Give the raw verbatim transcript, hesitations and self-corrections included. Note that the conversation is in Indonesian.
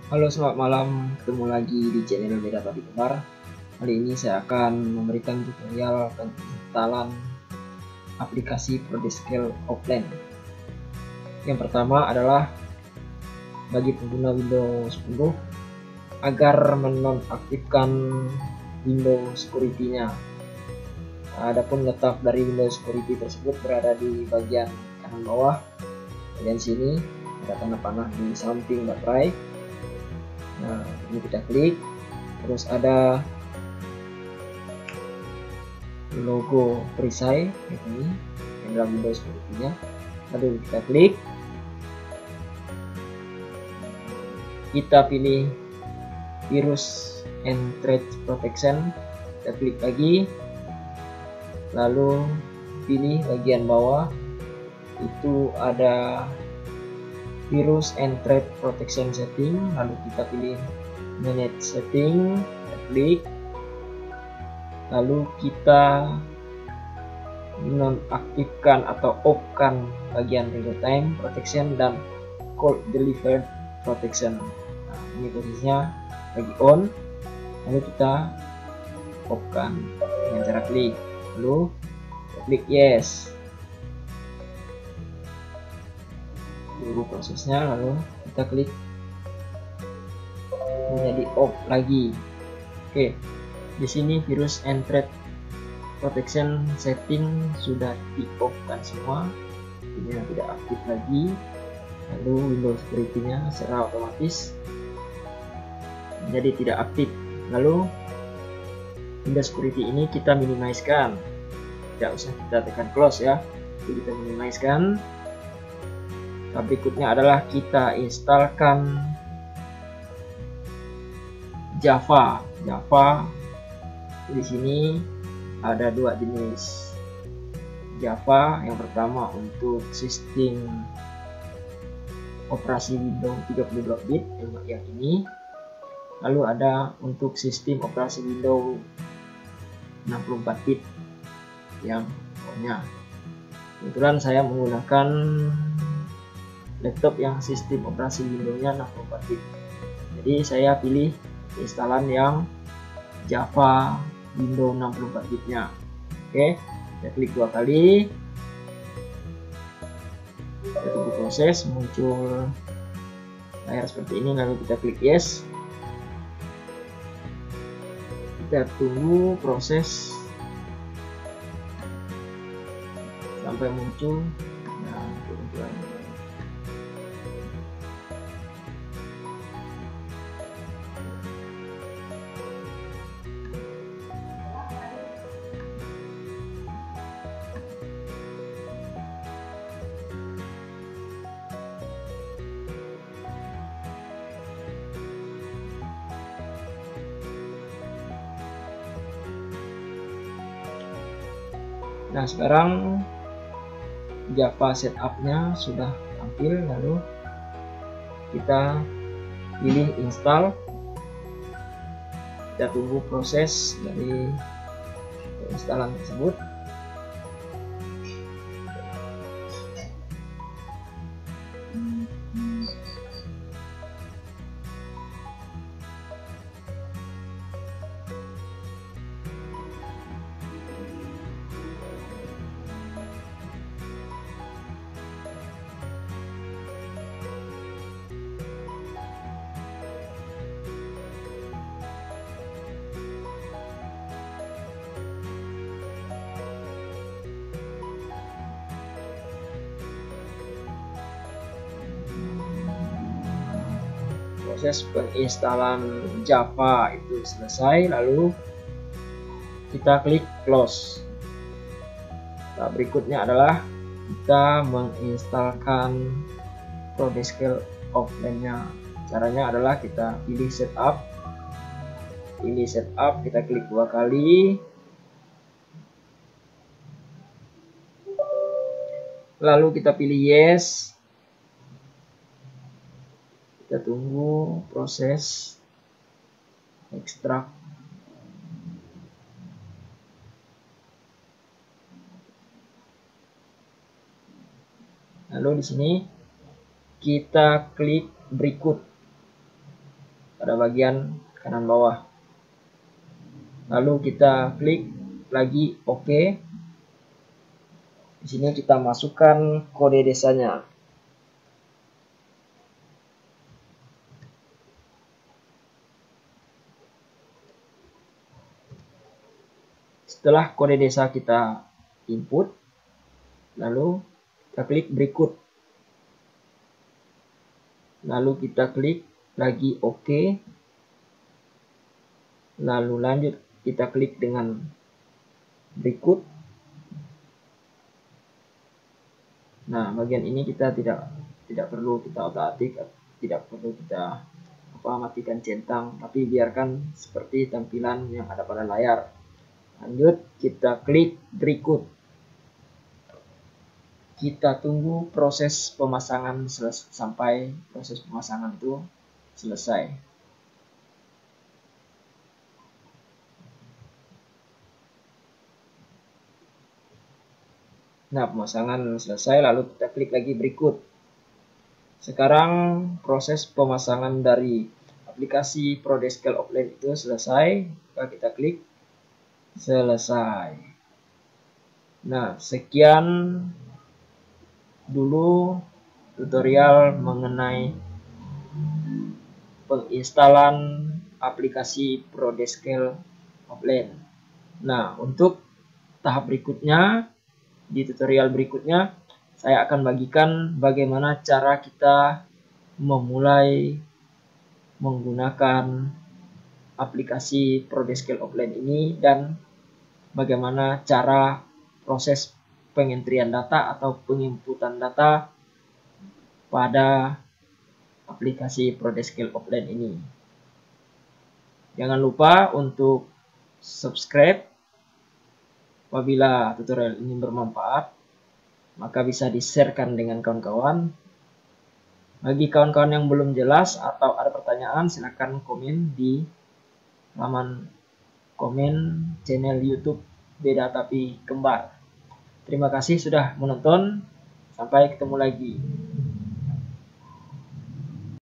Halo, selamat malam. Ketemu lagi di channel Beda Tapi Kembar. Kali ini saya akan memberikan tutorial penginstalan aplikasi ProDescale offline. Yang pertama adalah bagi pengguna Windows sepuluh agar menonaktifkan Windows Security-nya. Adapun letak dari Windows Security tersebut berada di bagian kanan bawah. Bagian sini ada tanda panah di samping baterai. Nah, ini kita klik, terus ada logo perisai ini yang dalam Windows Security-nya. Lalu kita klik, kita pilih virus and threat protection, kita klik lagi, lalu pilih bagian bawah itu ada virus and threat protection setting, lalu kita pilih manage setting, kita klik, lalu kita nonaktifkan atau off-kan bagian real time protection dan cold delivered protection. Nah, ini posisinya lagi on, lalu kita off-kan dengan cara klik, lalu kita klik yes. Tunggu prosesnya, lalu kita klik menjadi off lagi. Oke, di sini virus and threat protection setting sudah di off kan semua, ini tidak aktif lagi. Lalu Windows Security-nya secara otomatis jadi tidak aktif. Lalu Windows Security ini kita minimizekan, tidak usah kita tekan close ya, jadi kita minimizekan. Nah, berikutnya adalah kita instalkan Java. Java di sini ada dua jenis Java. Yang pertama untuk sistem operasi Windows tiga puluh dua bit yang ini. Lalu ada untuk sistem operasi Windows enam puluh empat bit yang punya. Kebetulan saya menggunakan laptop yang sistem operasi Windows-nya enam puluh empat bit. Jadi saya pilih instalan yang Java Windows enam puluh empat bit-nya. Oke, kita klik dua kali. Kita tunggu proses, muncul layar seperti ini, lalu kita klik yes. Kita tunggu proses sampai muncul. Nah, kebetulan Nah, sekarang Java setup-nya sudah tampil, lalu kita pilih install. Kita tunggu proses dari instalan tersebut. Proses penginstalan Java itu selesai, lalu kita klik close. Nah, berikutnya adalah kita menginstalkan ProDescale offline-nya. Caranya adalah kita pilih setup, pilih setup, kita klik dua kali, lalu kita pilih yes. Kita tunggu proses ekstrak. Lalu di sini kita klik berikut. pada bagian kanan bawah. Lalu kita klik lagi OK. Di sini kita masukkan kode desanya. Setelah kode desa kita input, lalu kita klik berikut. Lalu kita klik lagi OK. Lalu lanjut kita klik dengan berikut. Nah, bagian ini kita tidak tidak perlu kita otak-atik, tidak perlu kita apa matikan centang, tapi biarkan seperti tampilan yang ada pada layar. Lanjut kita klik berikut. Kita tunggu proses pemasangan sampai proses pemasangan itu selesai. Nah, pemasangan selesai, lalu kita klik lagi berikut. Sekarang proses pemasangan dari aplikasi ProDeskel Offline itu selesai. Maka kita klik selesai. Nah, sekian dulu tutorial mengenai penginstalan aplikasi ProDeskel Offline. Nah, untuk tahap berikutnya, di tutorial berikutnya, saya akan bagikan bagaimana cara kita memulai menggunakan aplikasi ProDeskel Offline ini dan bagaimana cara proses pengentrian data atau penginputan data pada aplikasi ProDeskel Offline ini. Jangan lupa untuk subscribe. Apabila tutorial ini bermanfaat, maka bisa di-sharekan dengan kawan-kawan. Bagi kawan-kawan yang belum jelas atau ada pertanyaan, silakan komen di halaman komen channel YouTube Beda Tapi Kembar. Terima kasih sudah menonton. Sampai ketemu lagi.